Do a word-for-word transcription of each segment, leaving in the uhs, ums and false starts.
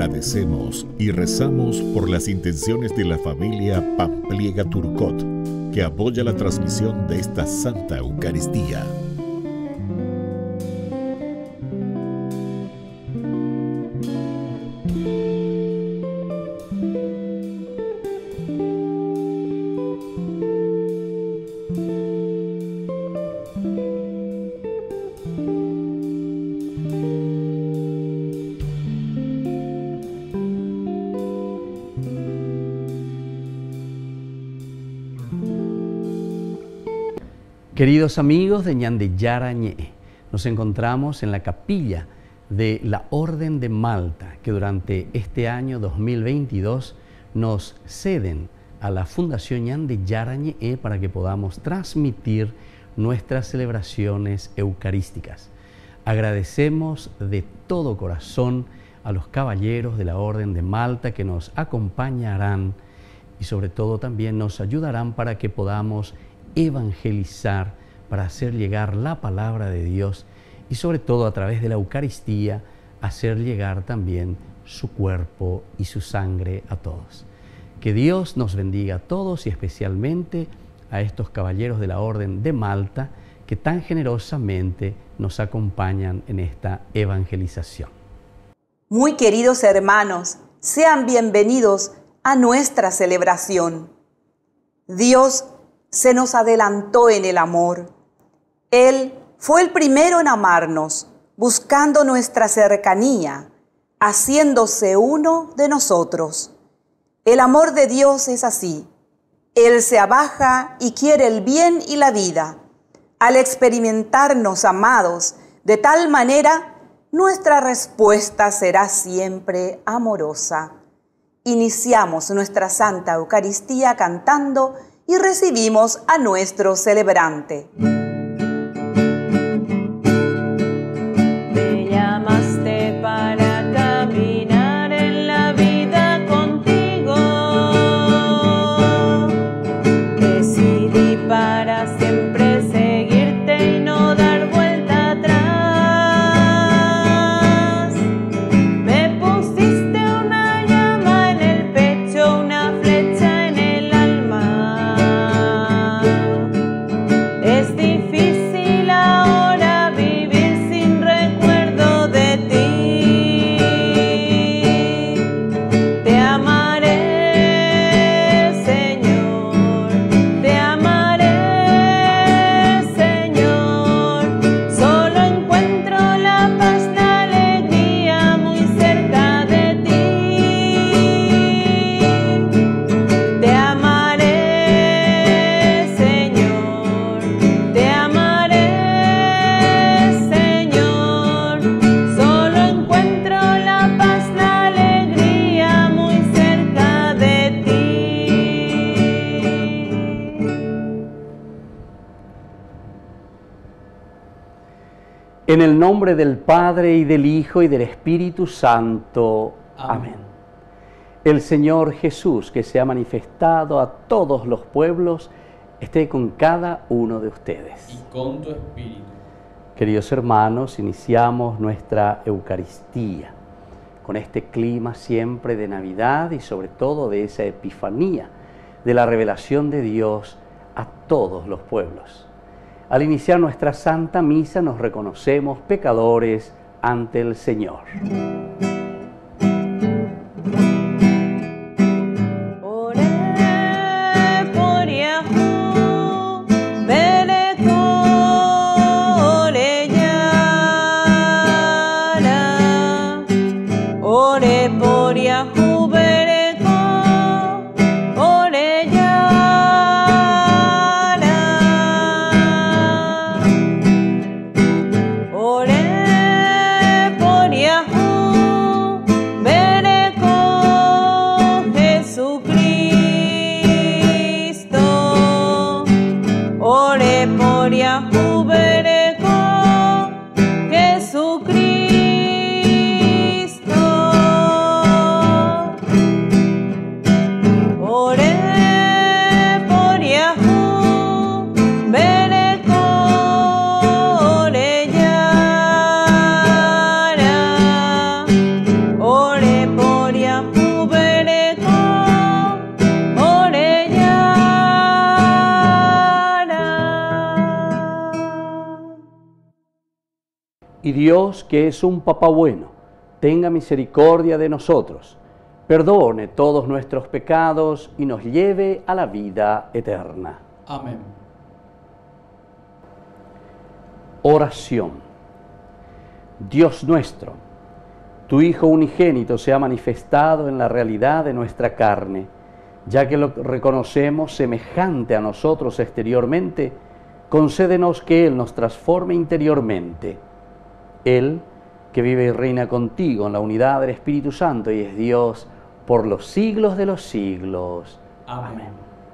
Agradecemos y rezamos por las intenciones de la familia Pampliega Turcot, que apoya la transmisión de esta Santa Eucaristía. Queridos amigos de Ñande Yarañé, nos encontramos en la capilla de la Orden de Malta, que durante este año dos mil veintidós nos ceden a la Fundación Ñande Yarañé para que podamos transmitir nuestras celebraciones eucarísticas. Agradecemos de todo corazón a los caballeros de la Orden de Malta que nos acompañarán y sobre todo también nos ayudarán para que podamos evangelizar, para hacer llegar la palabra de Dios y sobre todo a través de la Eucaristía hacer llegar también su cuerpo y su sangre a todos. Que Dios nos bendiga a todos y especialmente a estos caballeros de la Orden de Malta que tan generosamente nos acompañan en esta evangelización. Muy queridos hermanos, sean bienvenidos a nuestra celebración. Dios se nos adelantó en el amor. Él fue el primero en amarnos, buscando nuestra cercanía, haciéndose uno de nosotros. El amor de Dios es así. Él se abaja y quiere el bien y la vida. Al experimentarnos amados de tal manera, nuestra respuesta será siempre amorosa. Iniciamos nuestra Santa Eucaristía cantando y recibimos a nuestro celebrante. Me llamaste para caminar en la vida contigo. Decidí para siempre seguirte y no dar vuelta atrás. Me pusiste una llama en el pecho, una flecha en el alma. Es difícil ahora vivir sin recuerdo de ti. Te amaré, Señor, te amaré, Señor. Solo encuentro la paz, la alegría muy cerca de ti. Te amaré, Señor, te amaré, Señor. Solo encuentro la paz, la alegría muy cerca de ti. En el nombre del Padre, y del Hijo, y del Espíritu Santo. Amén. El Señor Jesús, que se ha manifestado a todos los pueblos, esté con cada uno de ustedes. Y con tu espíritu. Queridos hermanos, iniciamos nuestra Eucaristía con este clima siempre de Navidad y sobre todo de esa epifanía, de la revelación de Dios a todos los pueblos. Al iniciar nuestra Santa Misa nos reconocemos pecadores ante el Señor. Oré por Yahú, Bereko, Orellana. Oré por Yahú, Bereko, Orellana. Oré por Yahú, Y Dios, que es un papá bueno, tenga misericordia de nosotros, perdone todos nuestros pecados y nos lleve a la vida eterna. Amén. Oración. Dios nuestro, tu Hijo unigénito se ha manifestado en la realidad de nuestra carne, ya que lo reconocemos semejante a nosotros exteriormente, concédenos que Él nos transforme interiormente. Él, que vive y reina contigo en la unidad del Espíritu Santo y es Dios por los siglos de los siglos. Amén. Amén.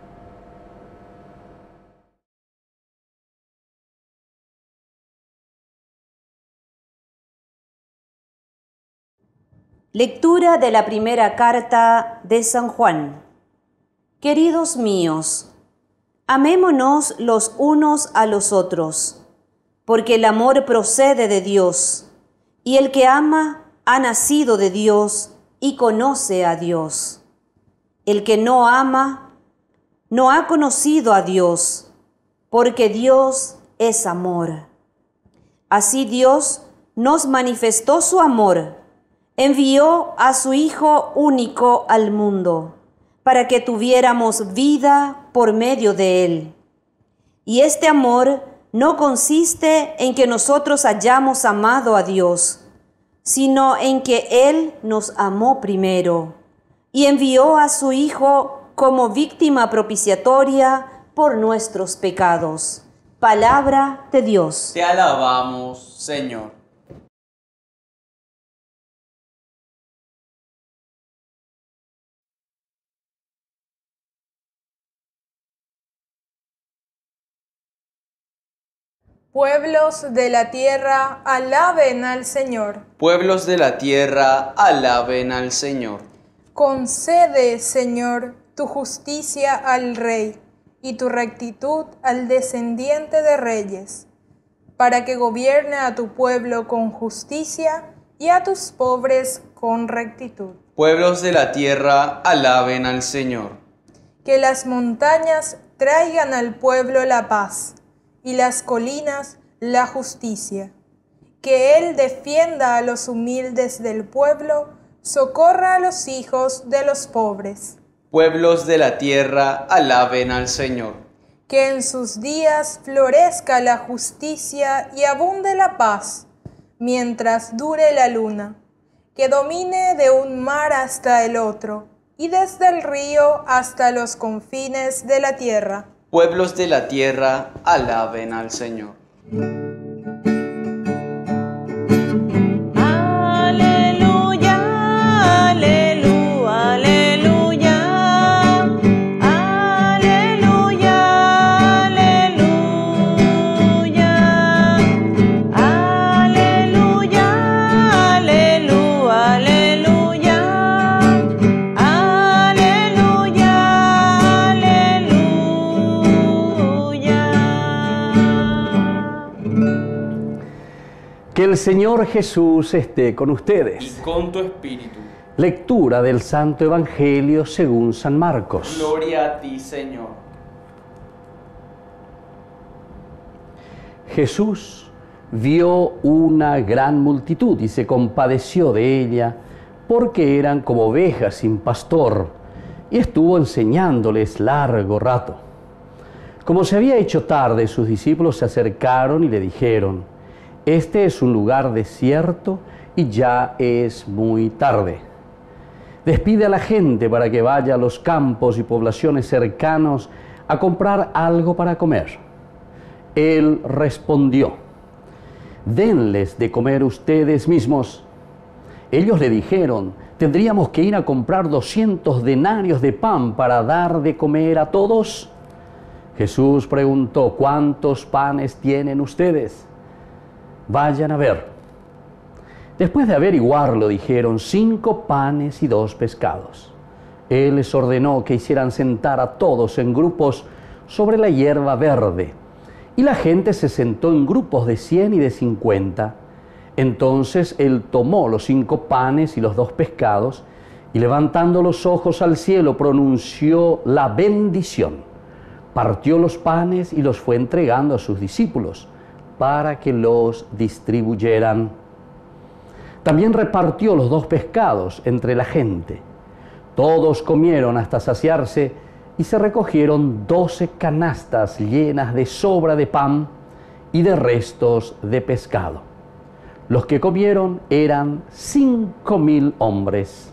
Lectura de la primera carta de San Juan. Queridos míos, amémonos los unos a los otros, porque el amor procede de Dios, y el que ama ha nacido de Dios y conoce a Dios. El que no ama no ha conocido a Dios, porque Dios es amor. Así Dios nos manifestó su amor, envió a su Hijo único al mundo, para que tuviéramos vida por medio de Él. Y este amor no consiste en que nosotros hayamos amado a Dios, sino en que Él nos amó primero y envió a su Hijo como víctima propiciatoria por nuestros pecados. Palabra de Dios. Te alabamos, Señor. Pueblos de la tierra, alaben al Señor. Pueblos de la tierra, alaben al Señor. Concede, Señor, tu justicia al Rey y tu rectitud al descendiente de reyes, para que gobierne a tu pueblo con justicia y a tus pobres con rectitud. Pueblos de la tierra, alaben al Señor. Que las montañas traigan al pueblo la paz y las colinas la justicia. Que Él defienda a los humildes del pueblo, socorra a los hijos de los pobres. Pueblos de la tierra, alaben al Señor. Que en sus días florezca la justicia y abunde la paz, mientras dure la luna. Que domine de un mar hasta el otro, y desde el río hasta los confines de la tierra. Pueblos de la tierra, alaben al Señor. Aleluya, aleluya, aleluya, aleluya, aleluya, aleluya, aleluya, aleluya, aleluya, Que el Señor Jesús esté con ustedes. Y con tu espíritu. Lectura del Santo Evangelio según San Marcos. Gloria a ti, Señor. Jesús vio una gran multitud y se compadeció de ella, porque eran como ovejas sin pastor, y estuvo enseñándoles largo rato. Como se había hecho tarde, sus discípulos se acercaron y le dijeron: este es un lugar desierto y ya es muy tarde. Despide a la gente para que vaya a los campos y poblaciones cercanos a comprar algo para comer. Él respondió: denles de comer ustedes mismos. Ellos le dijeron: tendríamos que ir a comprar doscientos denarios de pan para dar de comer a todos. Jesús preguntó: ¿cuántos panes tienen ustedes? Vayan a ver. Después de averiguarlo, dijeron: cinco panes y dos pescados. Él les ordenó que hicieran sentar a todos en grupos sobre la hierba verde. Y la gente se sentó en grupos de cien y de cincuenta. Entonces Él tomó los cinco panes y los dos pescados, y levantando los ojos al cielo, pronunció la bendición. Partió los panes y los fue entregando a sus discípulos. para que los distribuyeran. También repartió los dos pescados entre la gente. Todos comieron hasta saciarse y se recogieron doce canastas llenas de sobra de pan y de restos de pescado. Los que comieron eran cinco mil hombres.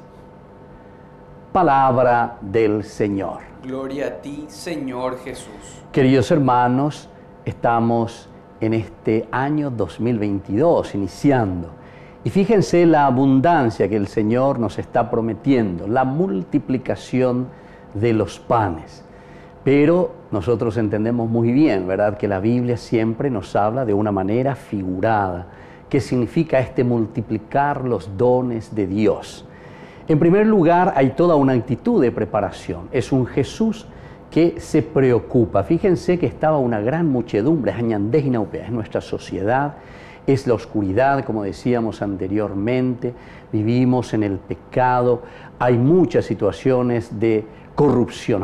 Palabra del Señor. Gloria a ti, Señor Jesús. Queridos hermanos, estamos en este año dos mil veintidós, iniciando. Y fíjense la abundancia que el Señor nos está prometiendo, la multiplicación de los panes. Pero nosotros entendemos muy bien, ¿verdad?, que la Biblia siempre nos habla de una manera figurada. ¿Qué significa este multiplicar los dones de Dios? En primer lugar, hay toda una actitud de preparación. Es un Jesús que se preocupa. Fíjense que estaba una gran muchedumbre, es nuestra sociedad, es la oscuridad, como decíamos anteriormente, vivimos en el pecado, hay muchas situaciones de corrupción.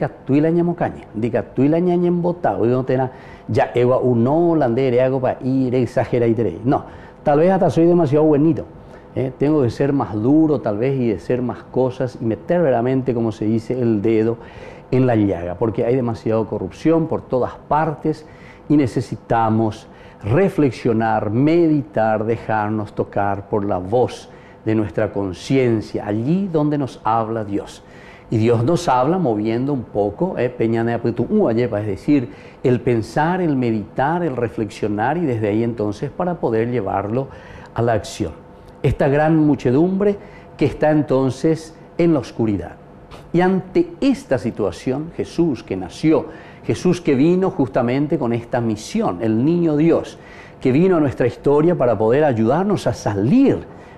No, tal vez hasta soy demasiado buenito. ¿eh? Tengo que ser más duro tal vez y decir más cosas y meter verdaderamente, como se dice, el dedo en la llaga, porque hay demasiada corrupción por todas partes y necesitamos reflexionar, meditar, dejarnos tocar por la voz de nuestra conciencia, allí donde nos habla Dios. Y Dios nos habla moviendo un poco, eh, es decir, el pensar, el meditar, el reflexionar y desde ahí entonces para poder llevarlo a la acción. Esta gran muchedumbre que está entonces en la oscuridad. Y ante esta situación, Jesús que nació, Jesús que vino justamente con esta misión, el niño Dios, que vino a nuestra historia para poder ayudarnos a salir.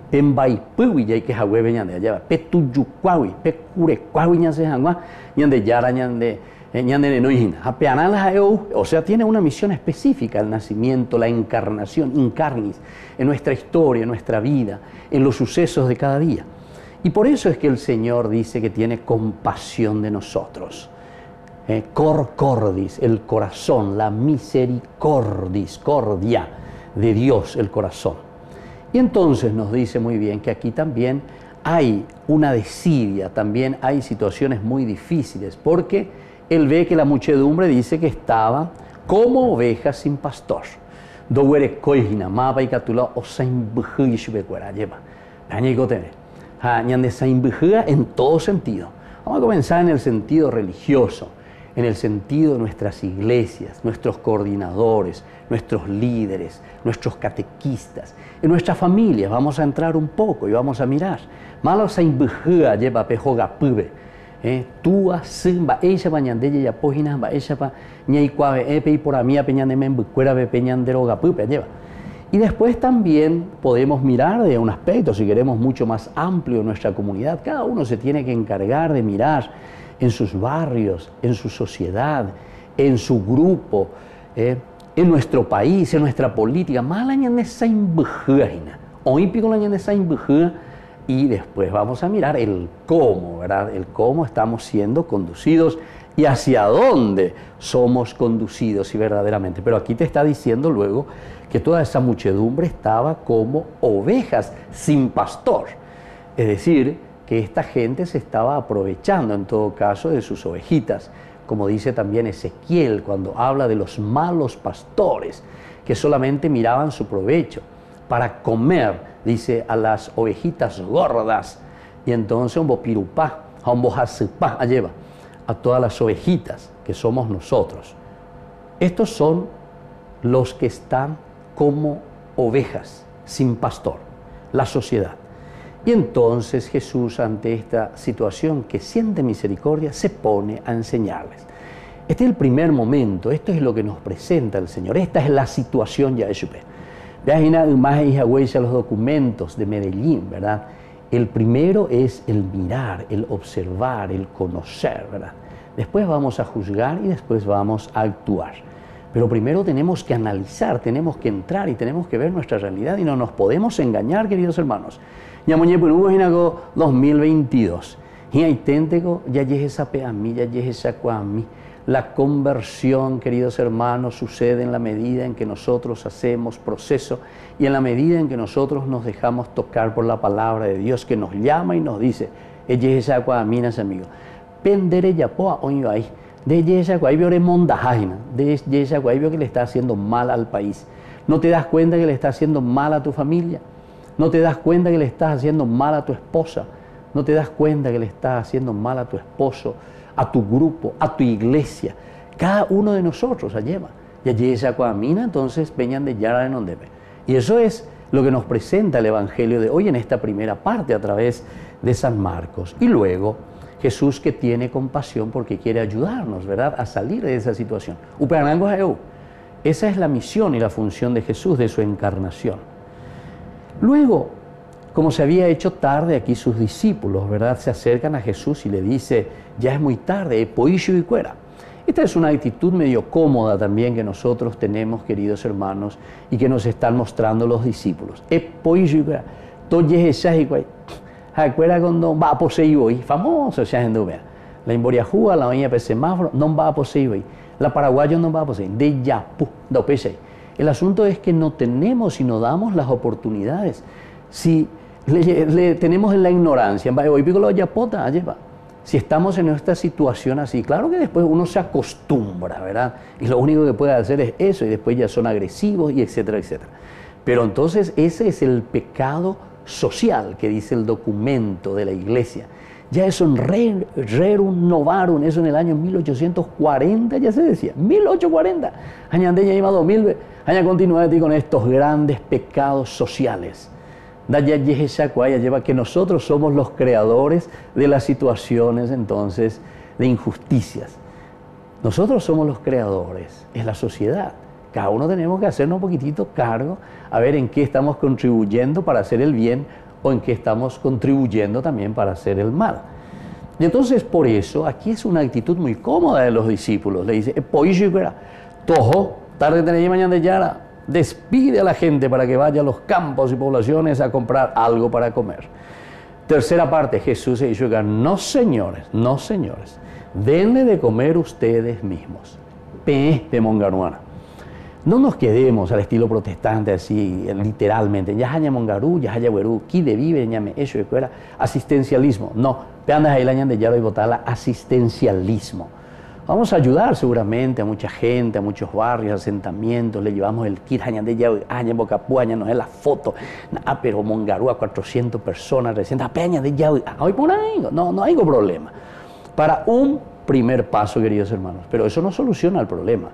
O sea, tiene una misión específica, el nacimiento, la encarnación, incarnis, en nuestra historia, en nuestra vida, en los sucesos de cada día. Y por eso es que el Señor dice que tiene compasión de nosotros. Eh, cor cordis, el corazón, la misericordis, cordia de Dios, el corazón. Y entonces nos dice muy bien que aquí también hay una desidia, también hay situaciones muy difíciles, porque él ve que la muchedumbre dice que estaba como ovejas sin pastor. En todo sentido. Vamos a comenzar en el sentido religioso, en el sentido de nuestras iglesias, nuestros coordinadores, nuestros líderes, nuestros catequistas, en nuestras familias. Vamos a entrar un poco y vamos a mirar. Malo saimbuja lleva pejoga pube. Tua simba ella bañandella ya póginas ba ella pa ñai cuave epe y por a mí peñandeme en bucuera be peñandero gapupe lleva. Y después también podemos mirar de un aspecto, si queremos, mucho más amplio en nuestra comunidad. Cada uno se tiene que encargar de mirar en sus barrios, en su sociedad, en su grupo, eh, en nuestro país, en nuestra política. Y después vamos a mirar el cómo, ¿verdad? El cómo estamos siendo conducidos y hacia dónde somos conducidos y verdaderamente. Pero aquí te está diciendo luego que toda esa muchedumbre estaba como ovejas sin pastor. Es decir, que esta gente se estaba aprovechando en todo caso de sus ovejitas, como dice también Ezequiel cuando habla de los malos pastores que solamente miraban su provecho para comer, dice, a las ovejitas gordas, y entonces un bopirupá, a un bojasipá, lleva a todas las ovejitas que somos nosotros. Estos son los que están como ovejas sin pastor, la sociedad. Y entonces Jesús, ante esta situación que siente misericordia, se pone a enseñarles. Este es el primer momento, esto es lo que nos presenta el Señor, esta es la situación ya de Vean más los documentos de Medellín, ¿verdad? El primero es el mirar, el observar, el conocer, ¿verdad? Después vamos a juzgar y después vamos a actuar. Pero primero tenemos que analizar, tenemos que entrar y tenemos que ver nuestra realidad y no nos podemos engañar, queridos hermanos. dos mil veintidós. Y hay ténteco, ya llegué esa pe a mí, ya llegué esa cua a mí. La conversión, queridos hermanos, sucede en la medida en que nosotros hacemos proceso y en la medida en que nosotros nos dejamos tocar por la palabra de Dios que nos llama y nos dice, ella es esa cuaminas, amigo. Pendere ya poa oño ahí. De esa cuaibio remondajaina. De esa cuaibio que le está haciendo mal al país. ¿No te das cuenta que le está haciendo mal a tu familia? ¿No te das cuenta que le estás haciendo mal a tu esposa? ¿No te das cuenta que le estás haciendo mal a tu esposo, a tu grupo, a tu iglesia? Cada uno de nosotros la lleva. Y allí esa cuamina, entonces venían de Yara en donde ve. Y eso es lo que nos presenta el Evangelio de hoy en esta primera parte a través de San Marcos. Y luego Jesús que tiene compasión porque quiere ayudarnos, ¿verdad?, a salir de esa situación. Esa es la misión y la función de Jesús, de su encarnación. Luego, como se había hecho tarde, aquí sus discípulos, ¿verdad?, se acercan a Jesús y le dice, ya es muy tarde, poillo y cuera. Esta es una actitud medio cómoda también que nosotros tenemos, queridos hermanos, y que nos están mostrando los discípulos. E poillo y cuera. Acuerda cuando va a poseer hoy, famoso ya en Dubea. La Imboriajúa, la oña de semáforo, no va a poseer hoy. La paraguayo no va a poseer. De Yapu, do pese. El asunto es que no tenemos y no damos las oportunidades. Si le, le tenemos en la ignorancia, hoy pico la yapota, lleva. Si estamos en esta situación así, claro que después uno se acostumbra, ¿verdad? Y lo único que puede hacer es eso, y después ya son agresivos, y etcétera, etcétera. Pero entonces ese es el pecado social que dice el documento de la iglesia. Ya eso en re, rerum novarum, eso en el año mil ochocientos cuarenta ya se decía, mil ochocientos cuarenta. Añade ya lleva dos mil, aña continúa con estos grandes pecados sociales. Ya lleva que nosotros somos los creadores de las situaciones entonces de injusticias. Nosotros somos los creadores, es la sociedad. Cada uno tenemos que hacernos un poquitito cargo a ver en qué estamos contribuyendo para hacer el bien o en qué estamos contribuyendo también para hacer el mal. Y entonces por eso aquí es una actitud muy cómoda de los discípulos. Le dice, Tojo, tarde tenéis mañana de Yara, despide a la gente para que vaya a los campos y poblaciones a comprar algo para comer. Tercera parte, Jesús se dijo, no señores, no señores, denle de comer ustedes mismos. Pe de Mongaruana. No nos quedemos al estilo protestante así, literalmente. Ya haya mongarú, ya haya güerú, qui de vive, ñame, eso de fuera, asistencialismo. No, peandas ahí la ñan de yaro y botala, asistencialismo. Vamos a ayudar seguramente a mucha gente, a muchos barrios, asentamientos, le llevamos el kit, añan de yaro, añan bocapú, añan no es la foto. Ah, pero mongarú a cuatrocientas personas, trescientas peñas de yaro, hoy por ahí, no, no hay problema. Para un primer paso, queridos hermanos, pero eso no soluciona el problema.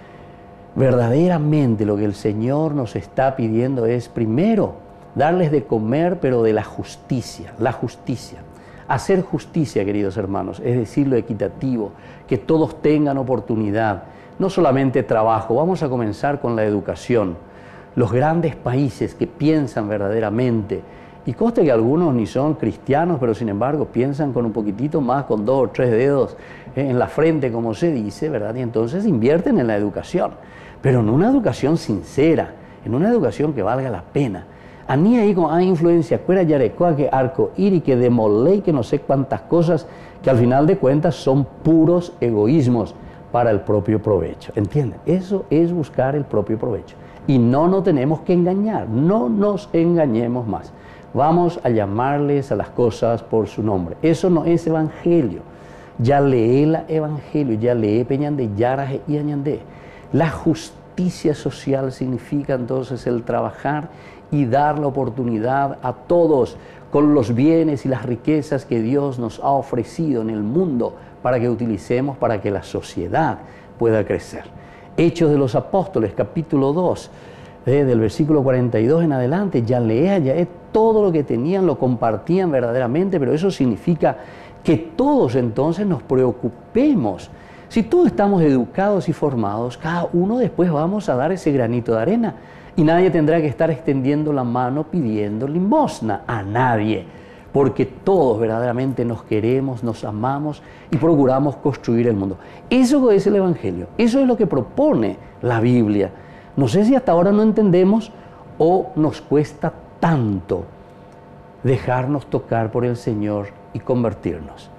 Verdaderamente lo que el Señor nos está pidiendo es, primero, darles de comer, pero de la justicia, la justicia. Hacer justicia, queridos hermanos, es decir, lo equitativo, que todos tengan oportunidad, no solamente trabajo. Vamos a comenzar con la educación. Los grandes países que piensan verdaderamente, y conste que algunos ni son cristianos, pero sin embargo piensan con un poquitito más, con dos o tres dedos en la frente, como se dice, ¿verdad? Y entonces invierten en la educación, pero en una educación sincera, en una educación que valga la pena. A mí ahí con hay influencia, cuera yarecoa, que arco iri, que demolé, que no sé cuántas cosas, que al final de cuentas son puros egoísmos para el propio provecho. ¿Entienden? Eso es buscar el propio provecho. Y no nos tenemos que engañar, no nos engañemos más. Vamos a llamarles a las cosas por su nombre. Eso no es evangelio. Ya lee el evangelio, ya lee peñande, yaraje y añande. La justicia social significa entonces el trabajar y dar la oportunidad a todos con los bienes y las riquezas que Dios nos ha ofrecido en el mundo para que utilicemos para que la sociedad pueda crecer. Hechos de los Apóstoles, capítulo dos, eh, del versículo cuarenta y dos en adelante, ya lea, ya es todo lo que tenían, lo compartían verdaderamente, pero eso significa que todos entonces nos preocupemos. Si todos estamos educados y formados, cada uno después vamos a dar ese granito de arena y nadie tendrá que estar extendiendo la mano pidiendo limosna a nadie, porque todos verdaderamente nos queremos, nos amamos y procuramos construir el mundo. Eso es el Evangelio, eso es lo que propone la Biblia. No sé si hasta ahora no entendemos o nos cuesta tanto dejarnos tocar por el Señor y convertirnos.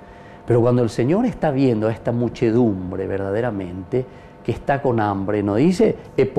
Pero cuando el Señor está viendo a esta muchedumbre verdaderamente que está con hambre, no dice,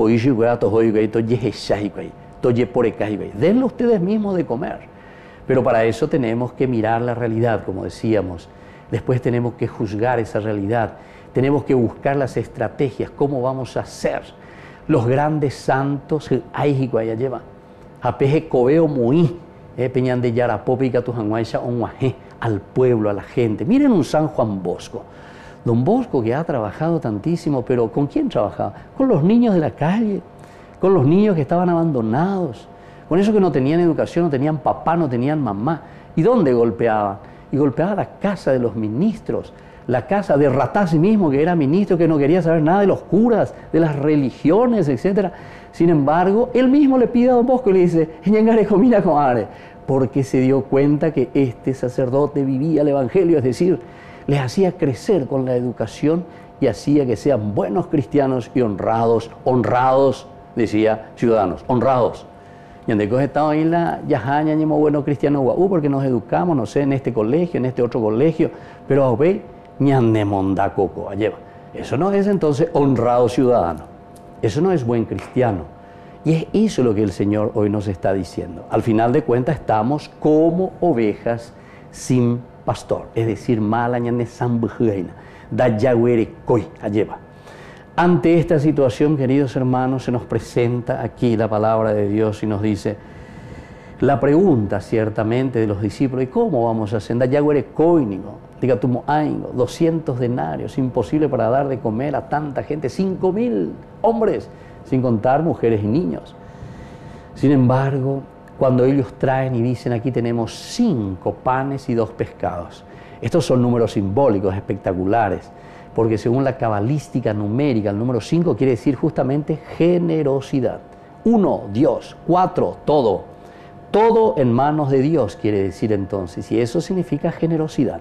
denle ustedes mismos de comer. Pero para eso tenemos que mirar la realidad, como decíamos. Después tenemos que juzgar esa realidad. Tenemos que buscar las estrategias, cómo vamos a hacer. Los grandes santos, lleva apeje cobeo muy, peñan de Yarapope y Catujanguaisha onguaje, al pueblo, a la gente. Miren un San Juan Bosco. Don Bosco, que ha trabajado tantísimo, pero ¿con quién trabajaba? Con los niños de la calle, con los niños que estaban abandonados, con esos que no tenían educación, no tenían papá, no tenían mamá. ¿Y dónde golpeaban? Y golpeaba la casa de los ministros, la casa de Ratazzi mismo, que era ministro, que no quería saber nada de los curas, de las religiones, etcétera. Sin embargo, él mismo le pide a Don Bosco y le dice, porque se dio cuenta que este sacerdote vivía el Evangelio, es decir, les hacía crecer con la educación y hacía que sean buenos cristianos y honrados, honrados, decía, ciudadanos, honrados. Y donde hemos estado ahí en la Yajaña, ñemo bueno cristiano guau, porque nos educamos, no sé, en este colegio, en este otro colegio, pero a ver, ñandemonda coco, lleva. Eso no es entonces honrado ciudadano, eso no es buen cristiano. Y es eso lo que el Señor hoy nos está diciendo. Al final de cuentas estamos como ovejas sin pastor, es decir, mala ñane sambujaina, da yagüere koi, lleva. Ante esta situación, queridos hermanos, se nos presenta aquí la palabra de Dios y nos dice la pregunta ciertamente de los discípulos, ¿y cómo vamos a hacer? Da yagüere koinigo, diga tumo aingo, doscientos denarios, imposible para dar de comer a tanta gente, cinco mil hombres, sin contar mujeres y niños. Sin embargo, cuando ellos traen y dicen, aquí tenemos cinco panes y dos pescados, estos son números simbólicos espectaculares, porque según la cabalística numérica, el número cinco quiere decir justamente generosidad. Uno, Dios. Cuatro, todo. Todo en manos de Dios quiere decir entonces, y eso significa generosidad.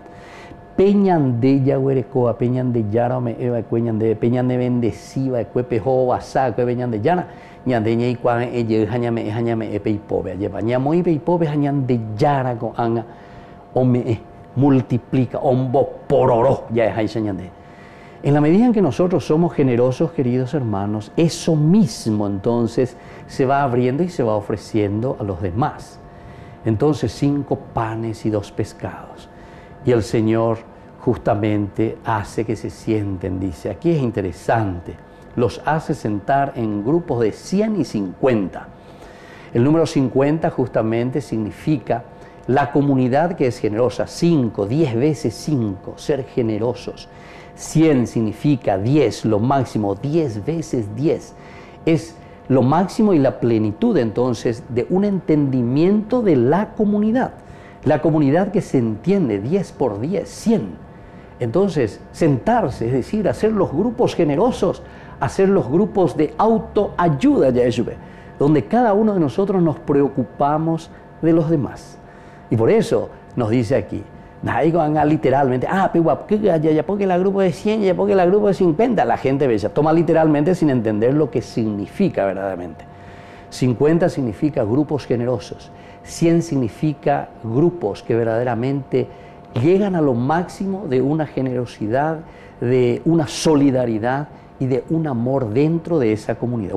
Peñan de Yaguerecoa, peñan de Yara, eva, peñan de peñan de bendeciva, cuepejo, basa, peñan de Yana, ñan de ñei cuan, eye, jañame, jañame, epe y pobre, lleva, ñamoy y pobre, jañan de Yara, con anga, ome, multiplica, ombo, pororo, ya es ahí señande. En la medida en que nosotros somos generosos, queridos hermanos, eso mismo entonces se va abriendo y se va ofreciendo a los demás. Entonces, cinco panes y dos pescados. Y el Señor justamente hace que se sienten, dice, aquí es interesante, los hace sentar en grupos de cien y cincuenta. El número cincuenta justamente significa la comunidad que es generosa, cinco, diez veces cinco, ser generosos. cien significa diez, lo máximo, diez veces diez. Es lo máximo y la plenitud entonces de un entendimiento de la comunidad. La comunidad que se entiende diez por diez, cien. Entonces, sentarse, es decir, hacer los grupos generosos, hacer los grupos de autoayuda, Yeshua, donde cada uno de nosotros nos preocupamos de los demás. Y por eso nos dice aquí, literalmente, ah, ya, ya porque la grupo de cien, ya porque la grupo de cincuenta, la gente bella, toma literalmente sin entender lo que significa verdaderamente. cincuenta significa grupos generosos, cien significa grupos que verdaderamente llegan a lo máximo de una generosidad, de una solidaridad y de un amor dentro de esa comunidad.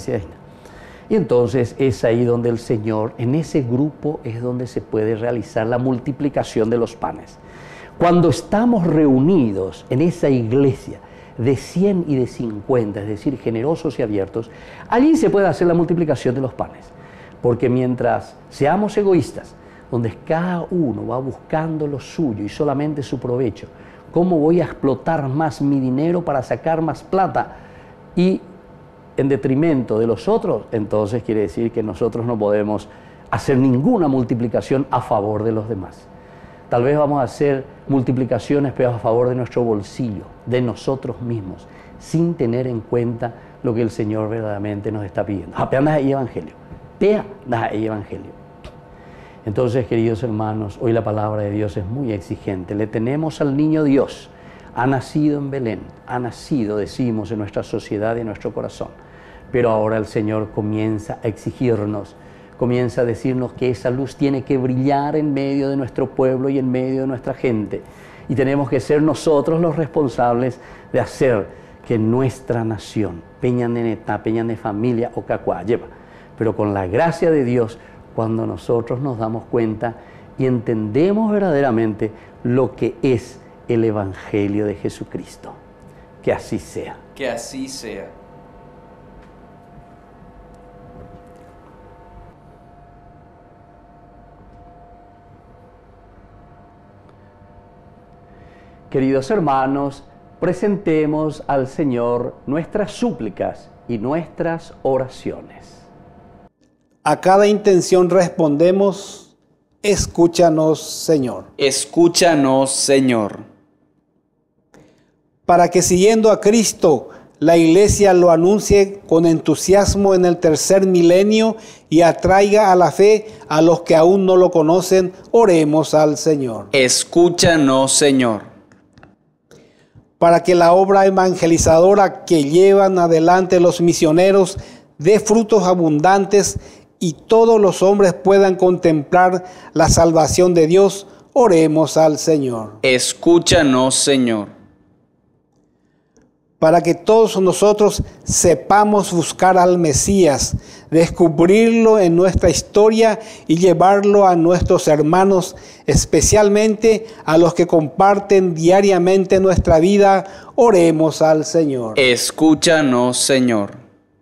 Y entonces es ahí donde el Señor, en ese grupo es donde se puede realizar la multiplicación de los panes. Cuando estamos reunidos en esa iglesia de cien y de cincuenta, es decir, generosos y abiertos, allí se puede hacer la multiplicación de los panes. Porque mientras seamos egoístas, donde cada uno va buscando lo suyo y solamente su provecho, ¿cómo voy a explotar más mi dinero para sacar más plata? Y en detrimento de los otros, entonces quiere decir que nosotros no podemos hacer ninguna multiplicación a favor de los demás. Tal vez vamos a hacer multiplicaciones pero a favor de nuestro bolsillo, de nosotros mismos, sin tener en cuenta lo que el Señor verdaderamente nos está pidiendo. Apenas hay evangelio, pea hay evangelio. Entonces, queridos hermanos, hoy la palabra de Dios es muy exigente. Le tenemos al niño Dios, ha nacido en Belén, ha nacido, decimos, en nuestra sociedad y en nuestro corazón. Pero ahora el Señor comienza a exigirnos, comienza a decirnos que esa luz tiene que brillar en medio de nuestro pueblo y en medio de nuestra gente. Y tenemos que ser nosotros los responsables de hacer que nuestra nación, Peña Neneta, Peña de Familia o Cacuá, lleva, pero con la gracia de Dios, cuando nosotros nos damos cuenta y entendemos verdaderamente lo que es el Evangelio de Jesucristo. Que así sea. Que así sea. Queridos hermanos, presentemos al Señor nuestras súplicas y nuestras oraciones. A cada intención respondemos, escúchanos, Señor. Escúchanos, Señor. Para que siguiendo a Cristo, la Iglesia lo anuncie con entusiasmo en el tercer milenio y atraiga a la fe a los que aún no lo conocen, oremos al Señor. Escúchanos, Señor. Para que la obra evangelizadora que llevan adelante los misioneros dé frutos abundantes y todos los hombres puedan contemplar la salvación de Dios, oremos al Señor. Escúchanos, Señor. Para que todos nosotros sepamos buscar al Mesías, descubrirlo en nuestra historia y llevarlo a nuestros hermanos, especialmente a los que comparten diariamente nuestra vida, oremos al Señor. Escúchanos, Señor.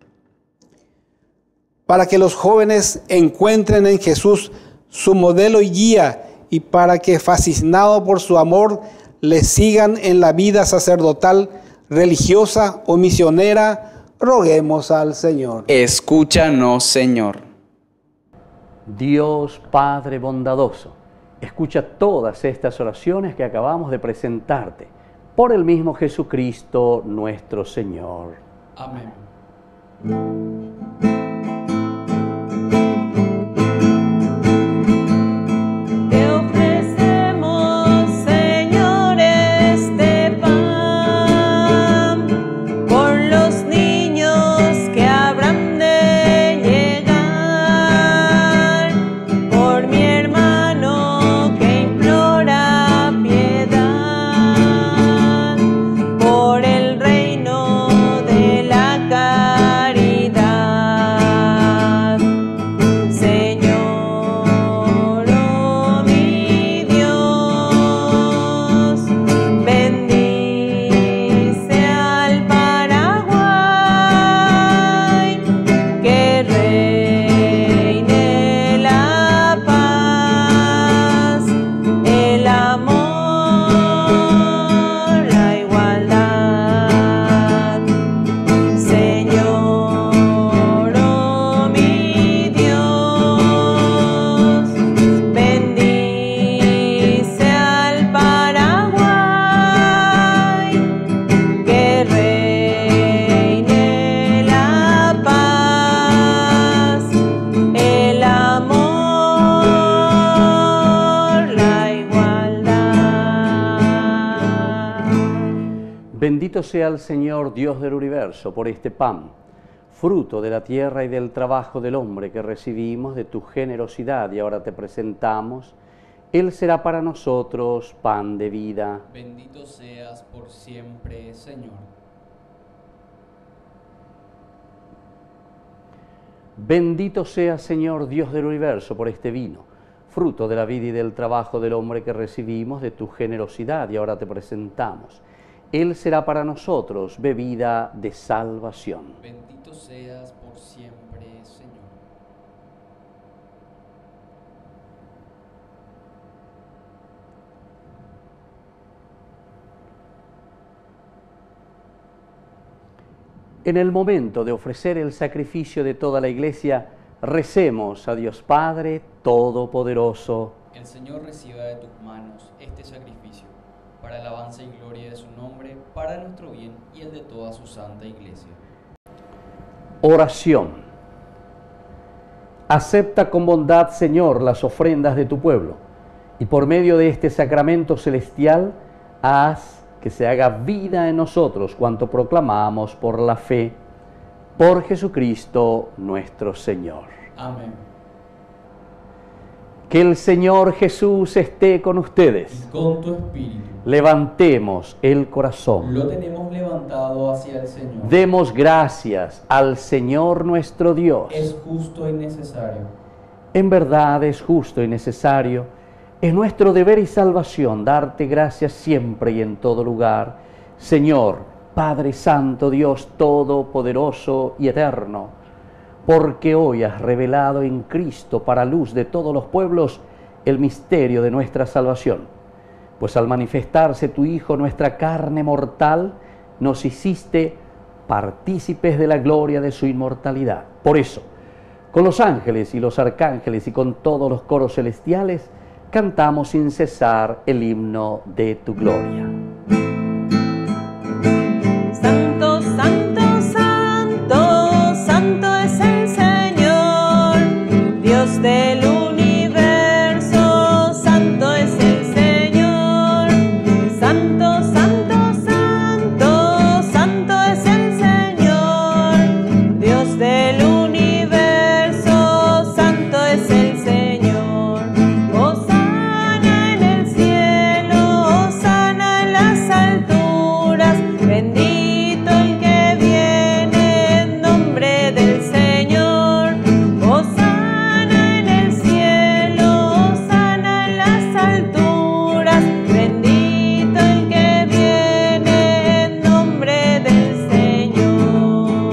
Para que los jóvenes encuentren en Jesús su modelo y guía, y para que, fascinados por su amor, le sigan en la vida sacerdotal, religiosa o misionera, roguemos al Señor. Escúchanos, Señor. Dios Padre bondadoso, escucha todas estas oraciones que acabamos de presentarte, por el mismo Jesucristo nuestro Señor. Amén. Bendito sea el Señor, Dios del universo, por este pan, fruto de la tierra y del trabajo del hombre que recibimos de tu generosidad y ahora te presentamos. Él será para nosotros pan de vida. Bendito seas por siempre, Señor. Bendito sea, Señor, Dios del universo, por este vino, fruto de la vida y del trabajo del hombre que recibimos de tu generosidad y ahora te presentamos. Él será para nosotros bebida de salvación. Bendito seas por siempre, Señor. En el momento de ofrecer el sacrificio de toda la Iglesia, recemos a Dios Padre Todopoderoso. El Señor reciba de tus manos este sacrificio, para alabanza y gloria de su nombre, para nuestro bien y el de toda su santa Iglesia. Oración. Acepta con bondad, Señor, las ofrendas de tu pueblo, y por medio de este sacramento celestial, haz que se haga vida en nosotros cuanto proclamamos por la fe, por Jesucristo nuestro Señor. Amén. Que el Señor Jesús esté con ustedes. Y con tu espíritu. Levantemos el corazón. Lo tenemos levantado hacia el Señor. Demos gracias al Señor nuestro Dios. Es justo y necesario. En verdad es justo y necesario, es nuestro deber y salvación darte gracias siempre y en todo lugar, Señor, Padre Santo, Dios Todopoderoso y Eterno, porque hoy has revelado en Cristo para luz de todos los pueblos el misterio de nuestra salvación. Pues al manifestarse tu Hijo, nuestra carne mortal, nos hiciste partícipes de la gloria de su inmortalidad. Por eso, con los ángeles y los arcángeles y con todos los coros celestiales, cantamos sin cesar el himno de tu gloria. Santo, santo, santo, santo es el Señor, Dios del universo, santo es el Señor. Santo, santo, santo, santo es el Señor, Dios del universo, santo es el Señor. Hosana en el cielo, hosana en las alturas, bendito el que viene en nombre del Señor. Hosana en el cielo, hosana en las alturas, bendito el que viene en nombre del Señor.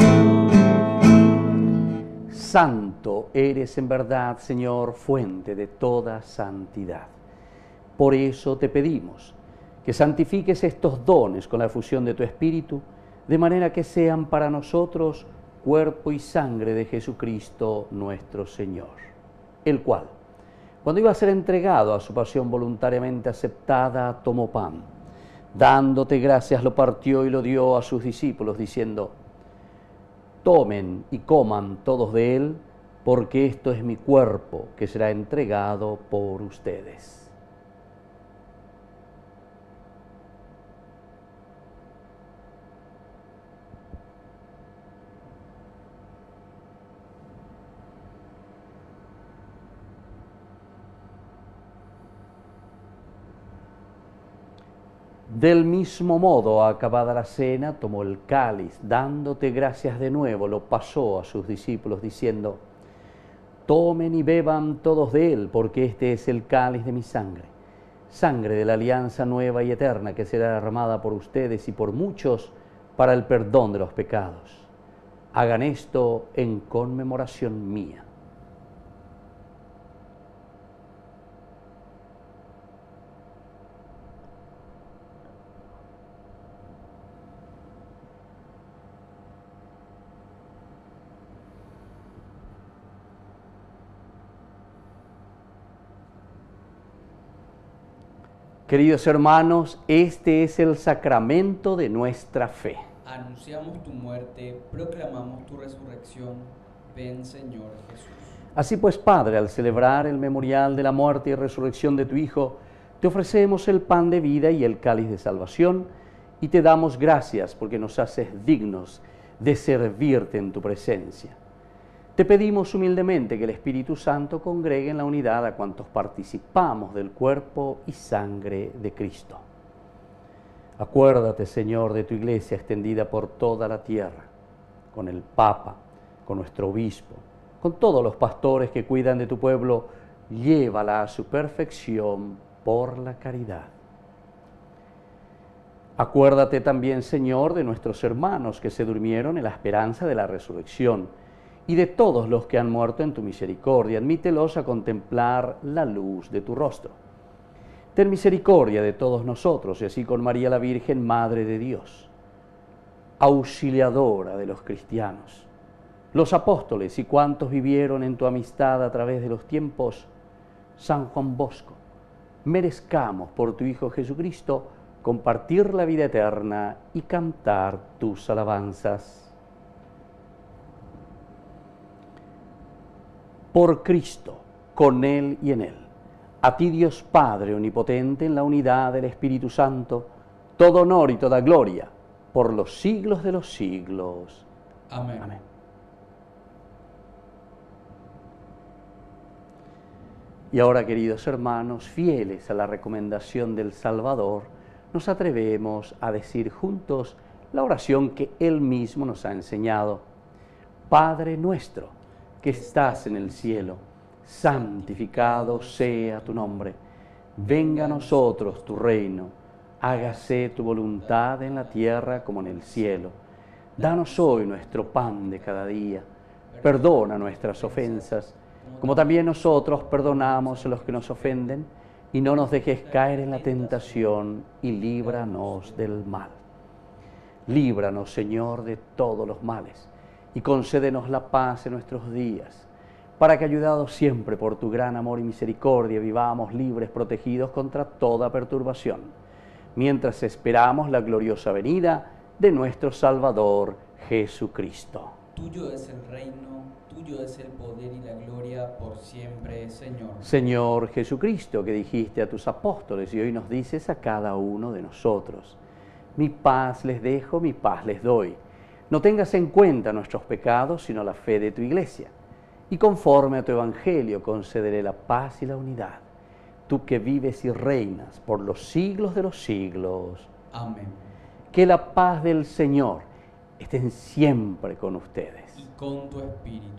Santo eres en verdad, Señor, fuente de toda santidad. Por eso te pedimos que santifiques estos dones con la efusión de tu Espíritu, de manera que sean para nosotros cuerpo y sangre de Jesucristo nuestro Señor, el cual, cuando iba a ser entregado a su pasión voluntariamente aceptada, tomó pan. Dándote gracias, lo partió y lo dio a sus discípulos, diciendo: tomen y coman todos de él, porque esto es mi cuerpo que será entregado por ustedes. Del mismo modo, acabada la cena, tomó el cáliz, dándote gracias de nuevo, lo pasó a sus discípulos, diciendo: tomen y beban todos de él, porque este es el cáliz de mi sangre, sangre de la alianza nueva y eterna, que será derramada por ustedes y por muchos para el perdón de los pecados. Hagan esto en conmemoración mía. Queridos hermanos, este es el sacramento de nuestra fe. Anunciamos tu muerte, proclamamos tu resurrección. Ven, Señor Jesús. Así pues, Padre, al celebrar el memorial de la muerte y resurrección de tu Hijo, te ofrecemos el pan de vida y el cáliz de salvación, y te damos gracias porque nos haces dignos de servirte en tu presencia. Te pedimos humildemente que el Espíritu Santo congregue en la unidad a cuantos participamos del cuerpo y sangre de Cristo. Acuérdate, Señor, de tu Iglesia extendida por toda la tierra, con el Papa, con nuestro Obispo, con todos los pastores que cuidan de tu pueblo, llévala a su perfección por la caridad. Acuérdate también, Señor, de nuestros hermanos que se durmieron en la esperanza de la resurrección, y de todos los que han muerto en tu misericordia. Admítelos a contemplar la luz de tu rostro. Ten misericordia de todos nosotros, y así con María la Virgen, Madre de Dios, auxiliadora de los cristianos, los apóstoles y cuantos vivieron en tu amistad a través de los tiempos, San Juan Bosco, merezcamos por tu Hijo Jesucristo compartir la vida eterna y cantar tus alabanzas. Por Cristo, con Él y en Él, a ti Dios Padre Omnipotente, en la unidad del Espíritu Santo, todo honor y toda gloria, por los siglos de los siglos. Amén. Amén. Y ahora, queridos hermanos, fieles a la recomendación del Salvador, nos atrevemos a decir juntos la oración que Él mismo nos ha enseñado. Padre nuestro, que estás en el cielo, santificado sea tu nombre. Venga a nosotros tu reino, hágase tu voluntad en la tierra como en el cielo. Danos hoy nuestro pan de cada día. Perdona nuestras ofensas, como también nosotros perdonamos a los que nos ofenden, y no nos dejes caer en la tentación, y líbranos del mal. Líbranos, Señor, de todos los males, y concédenos la paz en nuestros días, para que, ayudados siempre por tu gran amor y misericordia, vivamos libres, protegidos contra toda perturbación, mientras esperamos la gloriosa venida de nuestro Salvador Jesucristo. Tuyo es el reino, tuyo es el poder y la gloria por siempre, Señor. Señor Jesucristo, que dijiste a tus apóstoles y hoy nos dices a cada uno de nosotros: mi paz les dejo, mi paz les doy. No tengas en cuenta nuestros pecados, sino la fe de tu iglesia. Y conforme a tu evangelio concederé la paz y la unidad. Tú que vives y reinas por los siglos de los siglos. Amén. Que la paz del Señor esté siempre con ustedes. Y con tu espíritu.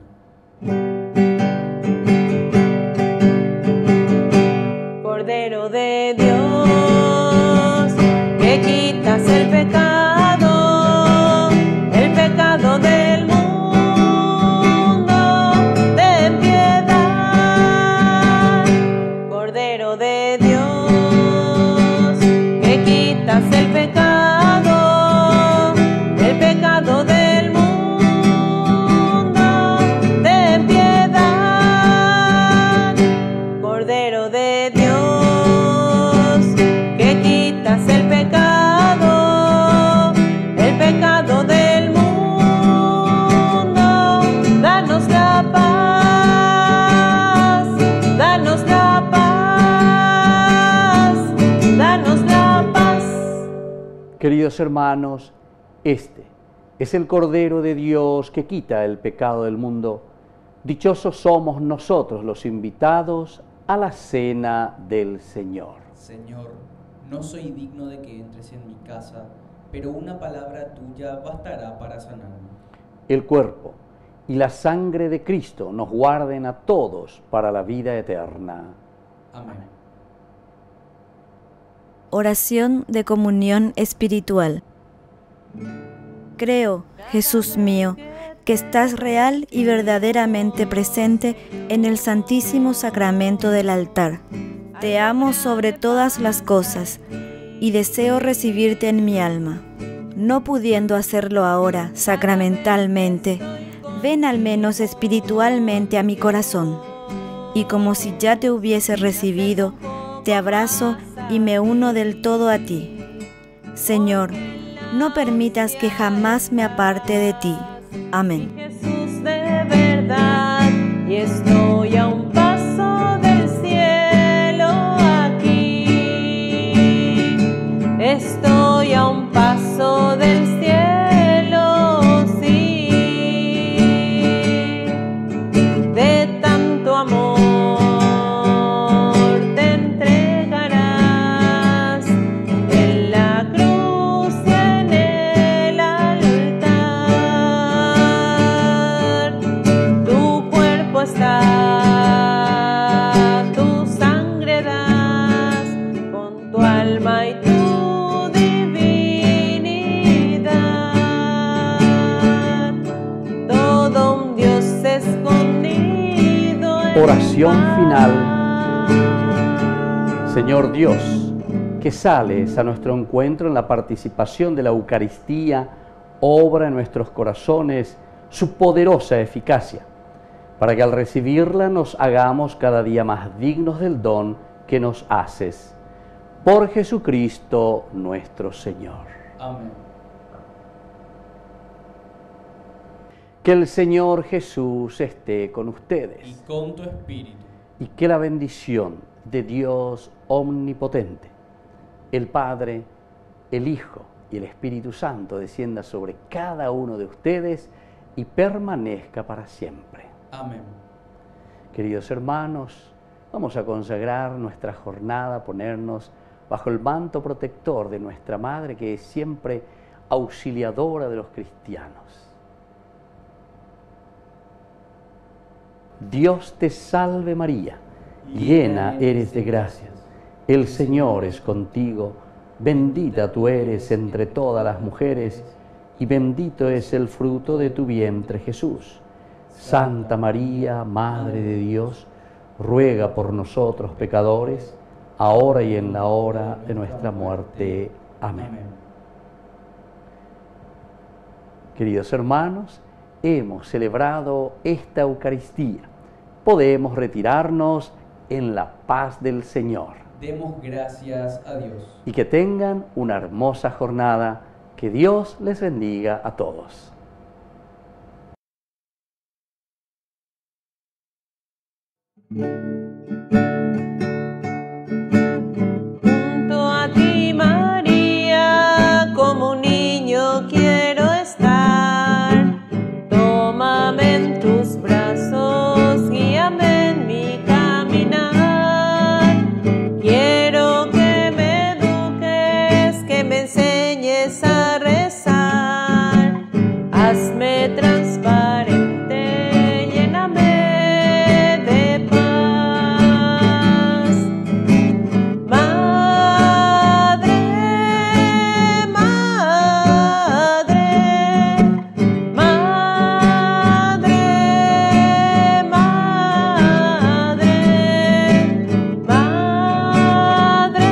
Cordero de Dios, que quitas el pecado, el pecado del mundo, ten piedad. Cordero de Dios, que quitas el pecado, el pecado del mundo, ten piedad. Cordero de Dios, que quitas el pecado, el pecado del mundo, danos la paz, danos la paz, danos la paz. Queridos hermanos, este es el Cordero de Dios que quita el pecado del mundo. Dichosos somos nosotros los invitados a la cena del Señor. Señor, no soy digno de que entres en mi casa, pero una palabra tuya bastará para sanarme. El cuerpo y la sangre de Cristo nos guarden a todos para la vida eterna. Amén. Oración de comunión espiritual. Creo, Jesús mío, que estás real y verdaderamente presente en el Santísimo Sacramento del altar. Te amo sobre todas las cosas y deseo recibirte en mi alma. No pudiendo hacerlo ahora sacramentalmente, ven al menos espiritualmente a mi corazón. Y como si ya te hubiese recibido, te abrazo y me uno del todo a ti. Señor, no permitas que jamás me aparte de ti. Amén. Jesús de verdad, y estoy a un paso del cielo aquí. Estoy a un paso del cielo, sí, de tanto amor te entregarás en la cruz y en el altar. Tu cuerpo está, tu sangre das, con tu alma y tu divinidad. Todo un Dios escondido en Oración tu final. paz. Señor Dios, que sales a nuestro encuentro en la participación de la Eucaristía, obra en nuestros corazones su poderosa eficacia, para que al recibirla nos hagamos cada día más dignos del don que nos haces. Por Jesucristo nuestro Señor. Amén. Que el Señor Jesús esté con ustedes Y con tu espíritu. y que la bendición de Dios omnipotente, el Padre, el Hijo y el Espíritu Santo descienda sobre cada uno de ustedes y permanezca para siempre. Amén. Queridos hermanos, vamos a consagrar nuestra jornada, ponernos bajo el manto protector de nuestra Madre, que es siempre auxiliadora de los cristianos. Dios te salve María, llena eres de gracia, el Señor es contigo, bendita tú eres entre todas las mujeres, y bendito es el fruto de tu vientre Jesús. Santa María, Madre de Dios, ruega por nosotros pecadores, ahora y en la hora de nuestra muerte. Amén. Queridos hermanos, hemos celebrado esta Eucaristía. Podemos retirarnos en la paz del Señor. Demos gracias a Dios. Y que tengan una hermosa jornada. Que Dios les bendiga a todos. Junto a ti, María, como un niño quiero estar. Tómame en tus brazos, guíame en mi caminar. Quiero que me eduques, que me enseñes a rezar. Hazme transparente, lléname de paz. Madre, madre, madre, madre, madre, madre,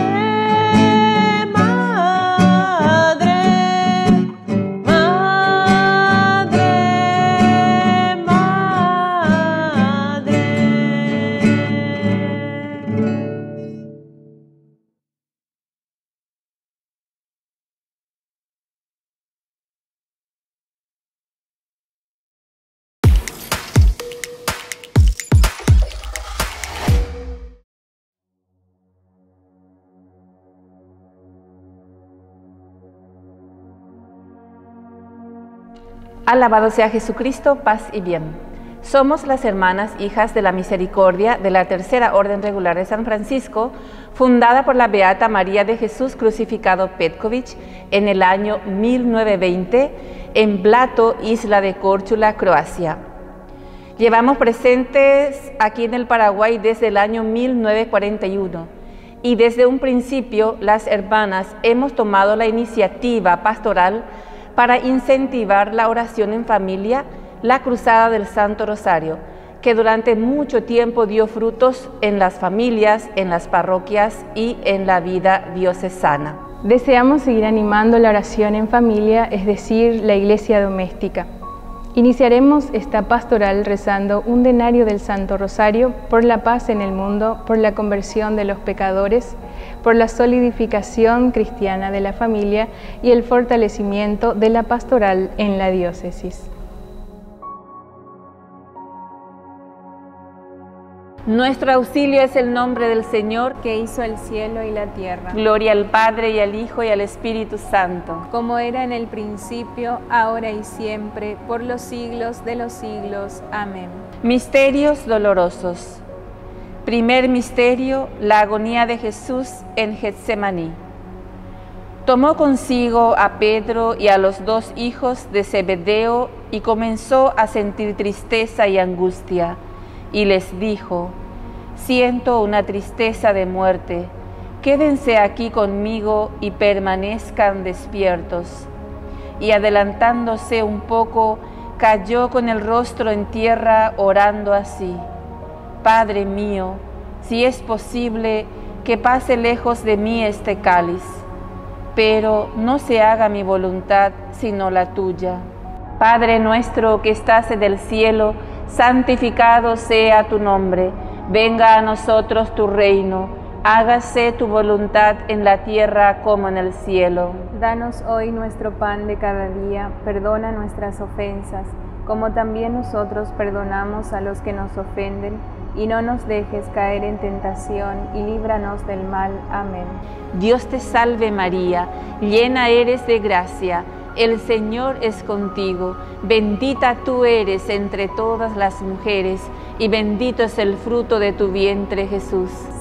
Alabado sea Jesucristo, paz y bien. Somos las hermanas hijas de la misericordia de la Tercera Orden Regular de San Francisco, fundada por la Beata María de Jesús Crucificado Petković en el año mil novecientos veinte en Blato, isla de Córčula, Croacia. Llevamos presentes aquí en el Paraguay desde el año mil novecientos cuarenta y uno y desde un principio las hermanas hemos tomado la iniciativa pastoral para incentivar la oración en familia, la Cruzada del Santo Rosario, que durante mucho tiempo dio frutos en las familias, en las parroquias y en la vida diocesana. Deseamos seguir animando la oración en familia, es decir, la iglesia doméstica. Iniciaremos esta pastoral rezando un denario del Santo Rosario por la paz en el mundo, por la conversión de los pecadores, por la solidificación cristiana de la familia y el fortalecimiento de la pastoral en la diócesis. Nuestro auxilio es el nombre del Señor, que hizo el cielo y la tierra. Gloria al Padre, y al Hijo, y al Espíritu Santo. Como era en el principio, ahora y siempre, por los siglos de los siglos. Amén. Misterios dolorosos. Primer misterio, la agonía de Jesús en Getsemaní. Tomó consigo a Pedro y a los dos hijos de Zebedeo y comenzó a sentir tristeza y angustia. Y les dijo: siento una tristeza de muerte, quédense aquí conmigo y permanezcan despiertos. Y adelantándose un poco, cayó con el rostro en tierra orando así: Padre mío, si es posible, que pase lejos de mí este cáliz, pero no se haga mi voluntad sino la tuya. Padre nuestro que estás en el cielo, santificado sea tu nombre, venga a nosotros tu reino, hágase tu voluntad en la tierra como en el cielo. Danos hoy nuestro pan de cada día, perdona nuestras ofensas, como también nosotros perdonamos a los que nos ofenden, y no nos dejes caer en tentación, y líbranos del mal. Amén. Dios te salve María, llena eres de gracia, el Señor es contigo, bendita tú eres entre todas las mujeres, y bendito es el fruto de tu vientre, Jesús.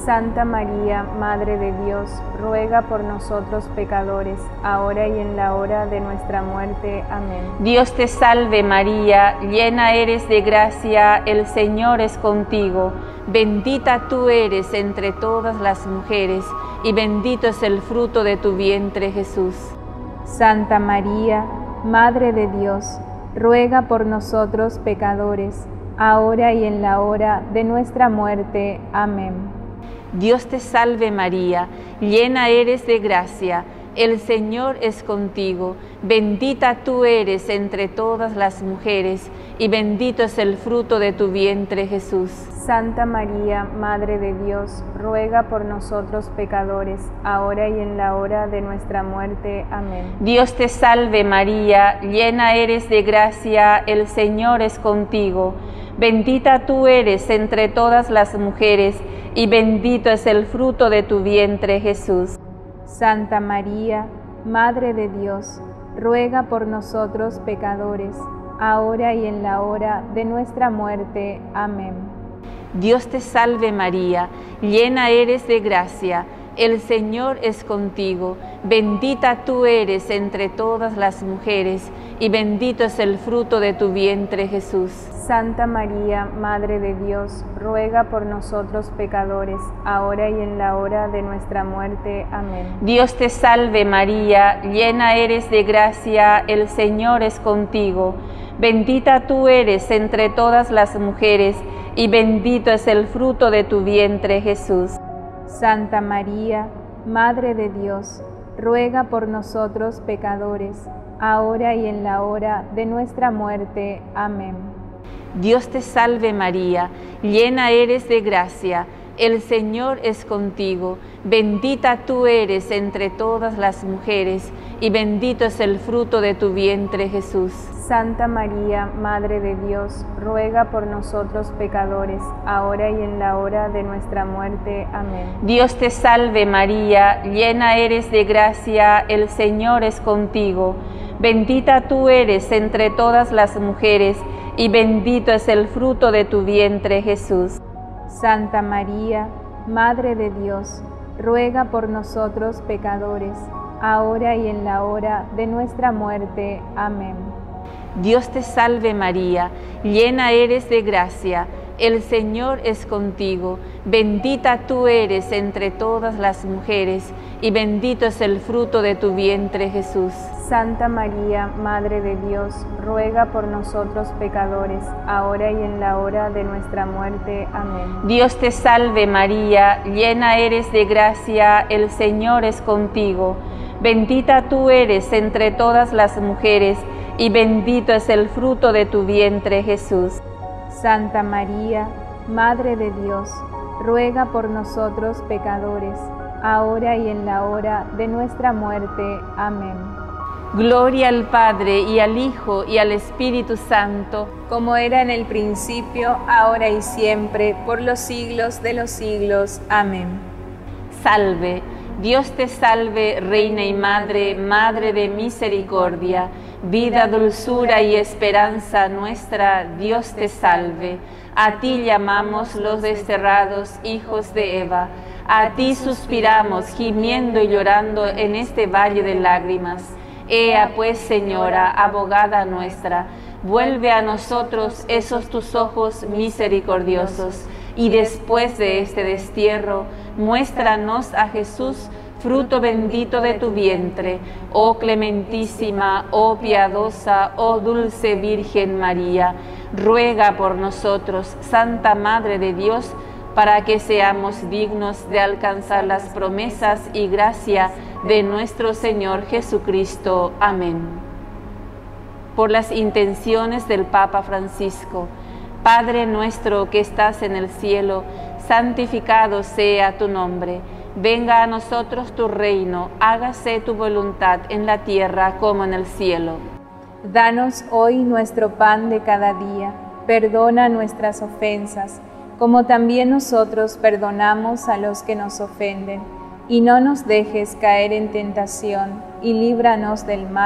Santa María, Madre de Dios, ruega por nosotros pecadores, ahora y en la hora de nuestra muerte. Amén. Dios te salve María, llena eres de gracia, el Señor es contigo. Bendita tú eres entre todas las mujeres, y bendito es el fruto de tu vientre, Jesús. Santa María, Madre de Dios, ruega por nosotros pecadores, ahora y en la hora de nuestra muerte. Amén. Dios te salve María, llena eres de gracia, el Señor es contigo. Bendita tú eres entre todas las mujeres, y bendito es el fruto de tu vientre, Jesús. Santa María, Madre de Dios, ruega por nosotros pecadores, ahora y en la hora de nuestra muerte. Amén. Dios te salve María, llena eres de gracia, el Señor es contigo. Bendita tú eres entre todas las mujeres, y bendito es el fruto de tu vientre, Jesús. Santa María, Madre de Dios, ruega por nosotros pecadores, ahora y en la hora de nuestra muerte. Amén. Dios te salve María, llena eres de gracia, el Señor es contigo. Bendita tú eres entre todas las mujeres, y bendito es el fruto de tu vientre, Jesús. Santa María, Madre de Dios, ruega por nosotros pecadores, ahora y en la hora de nuestra muerte. Amén. Dios te salve María, llena eres de gracia, el Señor es contigo. Bendita tú eres entre todas las mujeres, y bendito es el fruto de tu vientre, Jesús. Santa María, Madre de Dios, ruega por nosotros pecadores, ahora y en la hora de nuestra muerte. Amén. Dios te salve María, llena eres de gracia, el Señor es contigo. Bendita tú eres entre todas las mujeres, y bendito es el fruto de tu vientre, Jesús. Santa María, Madre de Dios, ruega por nosotros pecadores, ahora y en la hora de nuestra muerte. Amén. Dios te salve María, llena eres de gracia, el Señor es contigo. Bendita tú eres entre todas las mujeres, y bendito es el fruto de tu vientre, Jesús. Santa María, Madre de Dios, ruega por nosotros pecadores, ahora y en la hora de nuestra muerte. Amén. Dios te salve María, llena eres de gracia, el Señor es contigo. Bendita tú eres entre todas las mujeres, y bendito es el fruto de tu vientre, Jesús. Santa María, Madre de Dios, ruega por nosotros pecadores, ahora y en la hora de nuestra muerte. Amén. Dios te salve María, llena eres de gracia, el Señor es contigo. Bendita tú eres entre todas las mujeres, y bendito es el fruto de tu vientre, Jesús. Santa María, Madre de Dios, ruega por nosotros pecadores, ahora y en la hora de nuestra muerte. Amén. Gloria al Padre, y al Hijo, y al Espíritu Santo, como era en el principio, ahora y siempre, por los siglos de los siglos. Amén. Salve, Dios te salve, Reina y Madre, Madre de misericordia, vida, dulzura y esperanza nuestra, Dios te salve. A ti llamamos los desterrados hijos de Eva, a ti suspiramos, gimiendo y llorando en este valle de lágrimas. Ea pues, Señora, abogada nuestra, vuelve a nosotros esos tus ojos misericordiosos, y después de este destierro, muéstranos a Jesús, fruto bendito de tu vientre, oh clementísima, oh piadosa, oh dulce Virgen María. Ruega por nosotros, Santa Madre de Dios, para que seamos dignos de alcanzar las promesas y gracia de nuestro Señor Jesucristo. Amén. Por las intenciones del Papa Francisco, Padre nuestro que estás en el cielo, santificado sea tu nombre. Venga a nosotros tu reino, hágase tu voluntad en la tierra como en el cielo. Danos hoy nuestro pan de cada día, perdona nuestras ofensas, como también nosotros perdonamos a los que nos ofenden. Y no nos dejes caer en tentación, y líbranos del mal.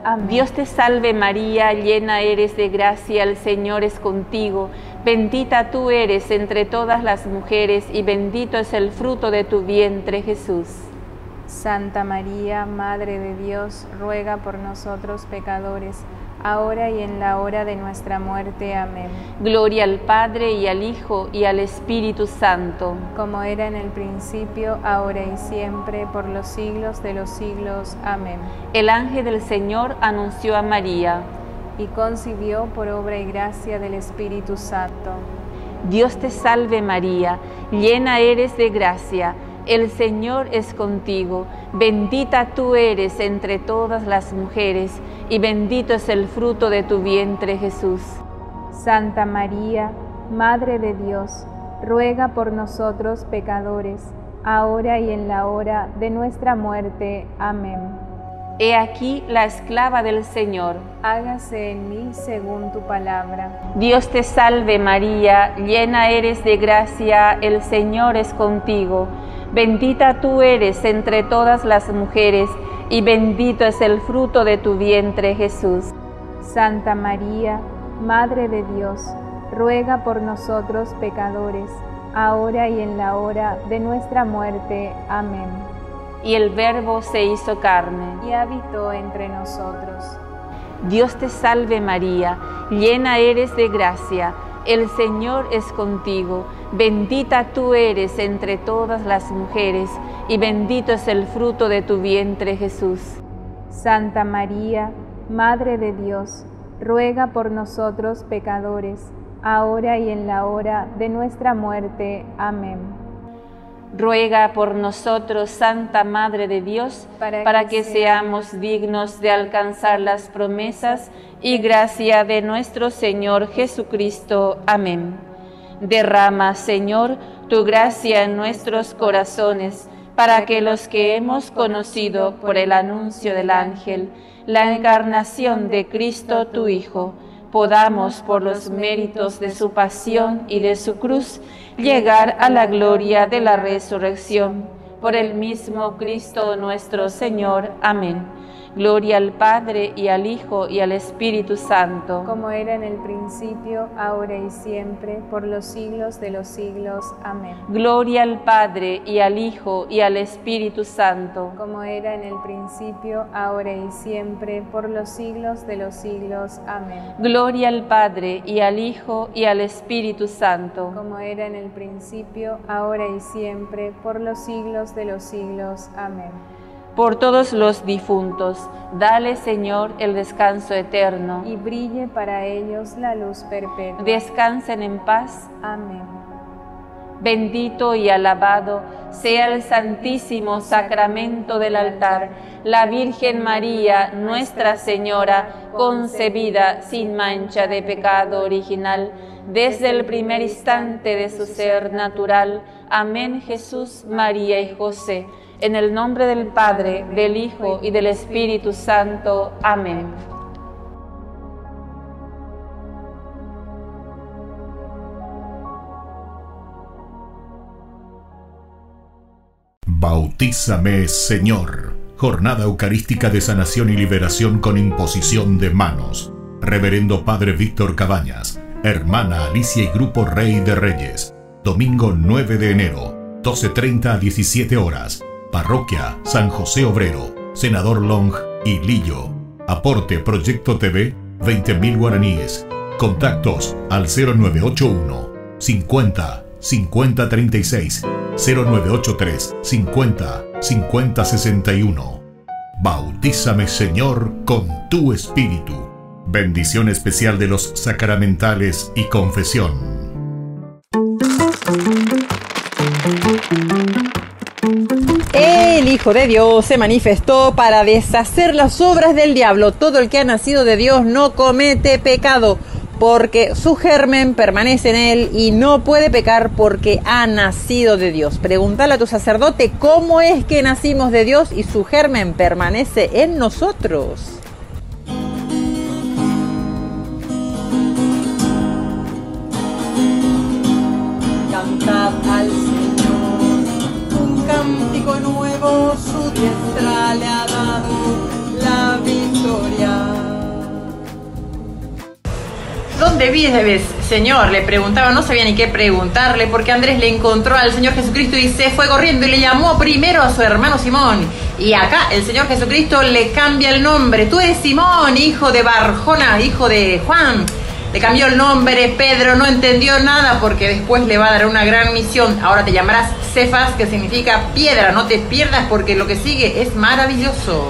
Amén. Dios te salve María, llena eres de gracia, el Señor es contigo. Bendita tú eres entre todas las mujeres y bendito es el fruto de tu vientre, Jesús. Santa María, Madre de Dios, ruega por nosotros pecadores, ahora y en la hora de nuestra muerte. Amén. Gloria al Padre, y al Hijo, y al Espíritu Santo. Como era en el principio, ahora y siempre, por los siglos de los siglos. Amén. El ángel del Señor anunció a María, y concibió por obra y gracia del Espíritu Santo. Dios te salve María, llena eres de gracia, el Señor es contigo, bendita tú eres entre todas las mujeres, y bendito es el fruto de tu vientre, Jesús. Santa María, Madre de Dios, ruega por nosotros pecadores, ahora y en la hora de nuestra muerte. Amén. He aquí la esclava del Señor. Hágase en mí según tu palabra. Dios te salve María, llena eres de gracia, el Señor es contigo. Bendita tú eres entre todas las mujeres, y bendito es el fruto de tu vientre, Jesús. Santa María, Madre de Dios, ruega por nosotros pecadores, ahora y en la hora de nuestra muerte. Amén. Y el Verbo se hizo carne, y habitó entre nosotros. Dios te salve María, llena eres de gracia, el Señor es contigo, bendita tú eres entre todas las mujeres, y bendito es el fruto de tu vientre, Jesús. Santa María, Madre de Dios, ruega por nosotros pecadores, ahora y en la hora de nuestra muerte. Amén. Ruega por nosotros, Santa Madre de Dios, para, para que, que seamos dignos de alcanzar las promesas y gracia de nuestro Señor Jesucristo. Amén. Derrama, Señor, tu gracia en nuestros corazones, para que los que hemos conocido por el anuncio del ángel la encarnación de Cristo tu Hijo, podamos, por los méritos de su pasión y de su cruz, llegar a la gloria de la resurrección. Por el mismo Cristo nuestro Señor. Amén. Gloria al Padre, y al Hijo, y al Espíritu Santo. Como era en el principio, ahora y siempre, por los siglos de los siglos. Amén. Gloria al Padre, y al Hijo, y al Espíritu Santo. Como era en el principio, ahora y siempre, por los siglos de los siglos. Amén. Gloria al Padre, y al Hijo, y al Espíritu Santo. Como era en el principio, ahora y siempre, por los siglos de los siglos. Amén. Por todos los difuntos, dale, Señor, el descanso eterno. Y brille para ellos la luz perpetua. Descansen en paz. Amén. Bendito y alabado sea el santísimo sacramento del altar, la Virgen María, Nuestra Señora, concebida sin mancha de pecado original, desde el primer instante de su ser natural. Amén. Jesús, María y José. En el nombre del Padre, del Hijo y del Espíritu Santo. Amén. Bautízame, Señor. Jornada Eucarística de Sanación y Liberación con imposición de manos. Reverendo Padre Víctor Cabañas, Hermana Alicia y Grupo Rey de Reyes. Domingo nueve de enero, doce treinta a diecisiete horas. Parroquia San José Obrero, Senador Long y Lillo. Aporte Proyecto T V, veinte mil guaraníes. Contactos al cero nueve ocho uno, cincuenta, cincuenta treinta y seis, cero nueve ocho tres, cincuenta, cincuenta sesenta y uno. Bautízame, Señor, con tu Espíritu. Bendición especial de los sacramentales y confesión. El Hijo de Dios se manifestó para deshacer las obras del diablo. Todo el que ha nacido de Dios no comete pecado, porque su germen permanece en él y no puede pecar porque ha nacido de Dios. Pregúntale a tu sacerdote cómo es que nacimos de Dios y su germen permanece en nosotros. Cantad al Señor un cántico nuevo, su diestra le ha dado la victoria. ¿dónde vives, Señor? Le preguntaba, no sabía ni qué preguntarle, porque Andrés le encontró al Señor Jesucristo y se fue corriendo y le llamó primero a su hermano Simón. Y acá el Señor Jesucristo le cambia el nombre. Tú eres Simón, hijo de Barjona, hijo de Juan. Le cambió el nombre. Pedro no entendió nada porque después le va a dar una gran misión. Ahora te llamarás Cefas, que significa piedra. No te pierdas porque lo que sigue es maravilloso.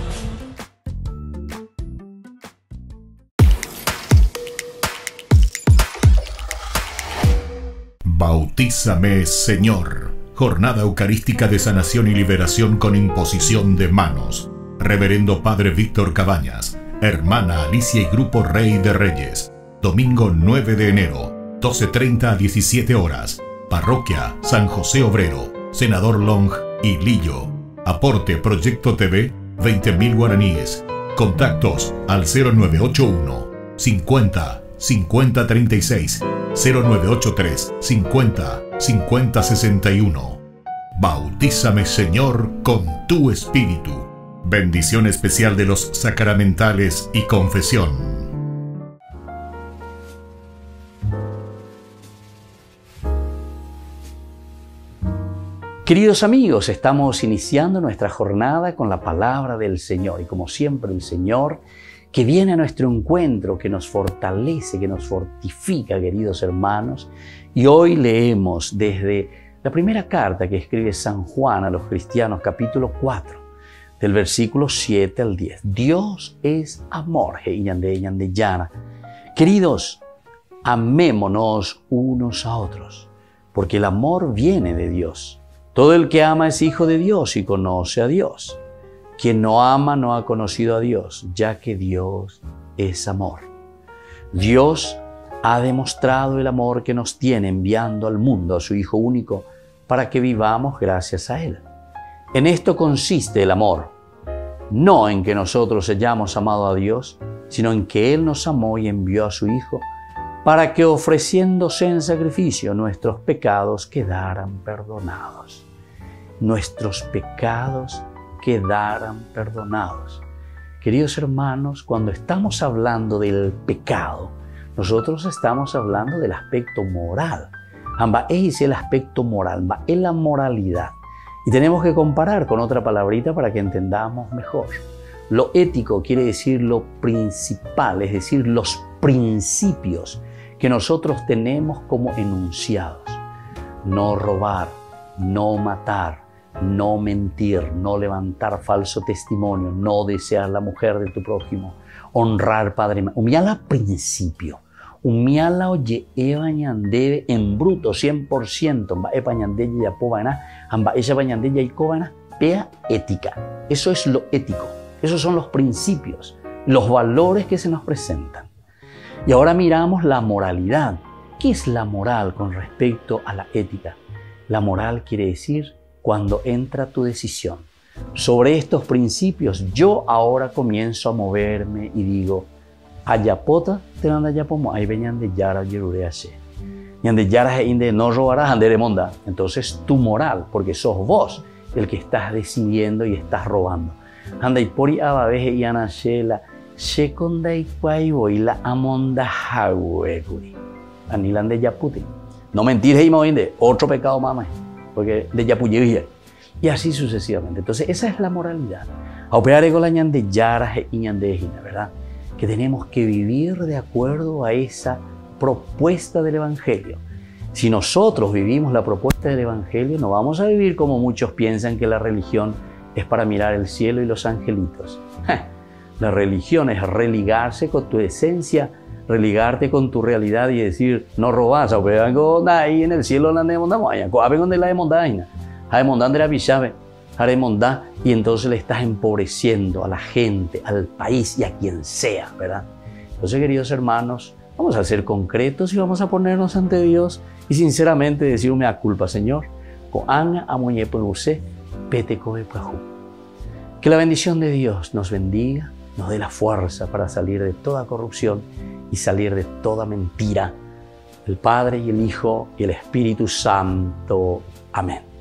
Bautízame, Señor. Jornada Eucarística de Sanación y Liberación con imposición de manos. Reverendo Padre Víctor Cabañas, Hermana Alicia y Grupo Rey de Reyes. Domingo nueve de enero, doce treinta a diecisiete horas. Parroquia San José Obrero, Senador Long y Lillo. Aporte Proyecto T V, veinte mil guaraníes. Contactos al cero nueve ocho uno, cincuenta, cincuenta treinta y seis, cero nueve ocho tres, cincuenta, cincuenta sesenta y uno. Bautízame, Señor, con tu Espíritu. Bendición especial de los sacramentales y confesión. Queridos amigos, estamos iniciando nuestra jornada con la palabra del Señor y como siempre el Señor que viene a nuestro encuentro, que nos fortalece, que nos fortifica, queridos hermanos. Y hoy leemos desde la primera carta que escribe San Juan a los cristianos, capítulo cuatro, del versículo siete al diez. Dios es amor. Queridos, amémonos unos a otros, porque el amor viene de Dios. Todo el que ama es hijo de Dios y conoce a Dios. Quien no ama no ha conocido a Dios, ya que Dios es amor. Dios ha demostrado el amor que nos tiene enviando al mundo a su Hijo único para que vivamos gracias a Él. En esto consiste el amor, no en que nosotros hayamos amado a Dios, sino en que Él nos amó y envió a su Hijo para que ofreciéndose en sacrificio nuestros pecados quedaran perdonados. Nuestros pecados quedaran perdonados. Queridos hermanos, cuando estamos hablando del pecado, nosotros estamos hablando del aspecto moral. Amba es el aspecto moral, amba es la moralidad. Y tenemos que comparar con otra palabrita para que entendamos mejor. Lo ético quiere decir lo principal, es decir, los principios que nosotros tenemos como enunciados. No robar, no matar, no mentir, no levantar falso testimonio, no desear la mujer de tu prójimo, honrar padre y madre. Umiala principio. Umiala oye ebañandebe en bruto cien por ciento. Amba ebañandeye ya pobana, amba ella bañandeye y cobana, pea ética. Eso es lo ético. Esos son los principios, los valores que se nos presentan. Y ahora miramos la moralidad. ¿Qué es la moral con respecto a la ética? La moral quiere decir cuando entra tu decisión. Sobre estos principios yo ahora comienzo a moverme y digo, ayapota te manda yapomo, ahí venían de yara yerurease. Y ande yara inde no robarás, ande de monda. Entonces tu moral, porque sos vos el que estás decidiendo y estás robando. Anda y pori ababeje y anashela, shekonda y cuaibo y la amonda hagueguri. Anilande yaputi. No mentir, hey, inde, otro pecado mamá. Porque de yapuyegía. Y así sucesivamente. Entonces, esa es la moralidad. A operar con la ñande yara y ñande, ¿verdad? Que tenemos que vivir de acuerdo a esa propuesta del Evangelio. Si nosotros vivimos la propuesta del Evangelio, no vamos a vivir como muchos piensan que la religión es para mirar el cielo y los angelitos. La religión es religarse con tu esencia, religarte con tu realidad y decir, no robas, o vengo ahí en el cielo la de mondaña, vengo de la de mondaña, a de mondán de la bichave, a de mondá, y entonces le estás empobreciendo a la gente, al país y a quien sea, ¿verdad? Entonces, queridos hermanos, vamos a ser concretos y vamos a ponernos ante Dios y sinceramente decirme a culpa, Señor, coanga amoñepo usted, pete cobe pajú. Que la bendición de Dios nos bendiga, nos dé la fuerza para salir de toda corrupción y salir de toda mentira. El Padre y el Hijo y el Espíritu Santo. Amén.